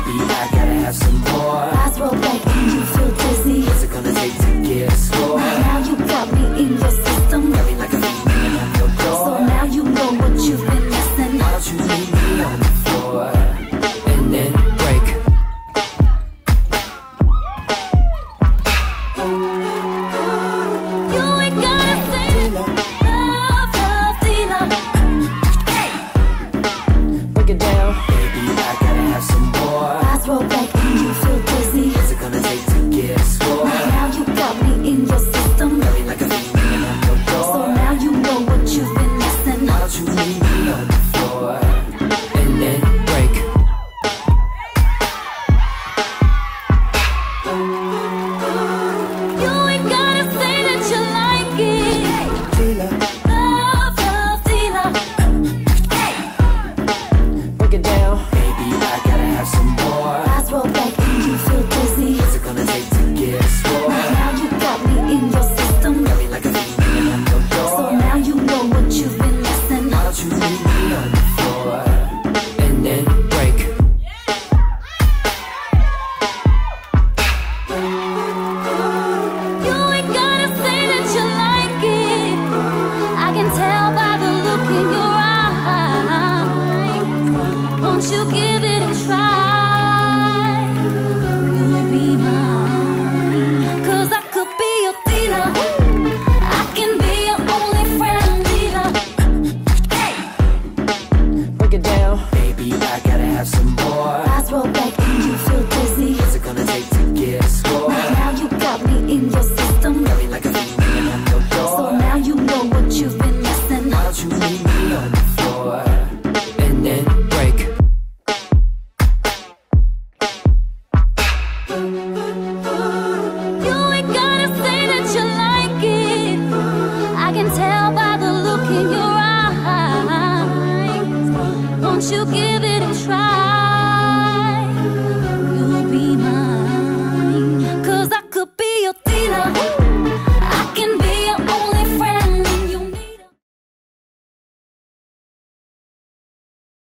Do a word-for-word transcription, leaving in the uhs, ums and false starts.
Baby, I gotta have some more. Eyes roll back and you feel dizzy. What's it gonna take to get a score? Now you got me in your system. Got me like a fiend banging on your door. So now you know what you've been missing. Why don't you meet me on the floor and then break? You ain't gotta say it. Love, love, dealer. Hey. Break it down. Baby, I gotta have some more. Eyes roll back and you feel dizzy. What's it gonna take to get a score? Now you got me in your system. Got me like a fiend banging on your door. So now you know what you've been missing. Why don't you meet me on the floor and then break? You ain't gotta say that you like it. Dealer, Love, love, dealer. Hey. break it down. Baby, I gotta have some more. Eyes roll back and you feel dizzy. What's it gonna take to get a score? Now you got me in your system. Got me like a fiend banging on your door. So now you know what you've been missing. Why don't you meet me on the floor and then break? You ain't gotta say that you like it. I can tell by the look in your eyes. Won't you give it a try? You'll be mine. 'Cause I could be your dealer. I can be your only friend dealer. Hey. Break it down. Baby, I gotta have some more. Eyes roll back and you feel dizzy. What's it gonna take to get a score? Now you got me in your system. Got me like a fiend banging on your So door. now you know what you've been missing. Why don't you meet me on the floor and then break? You ain't gotta say that you like it. I can tell by the look in your eyes. Won't you give it a try?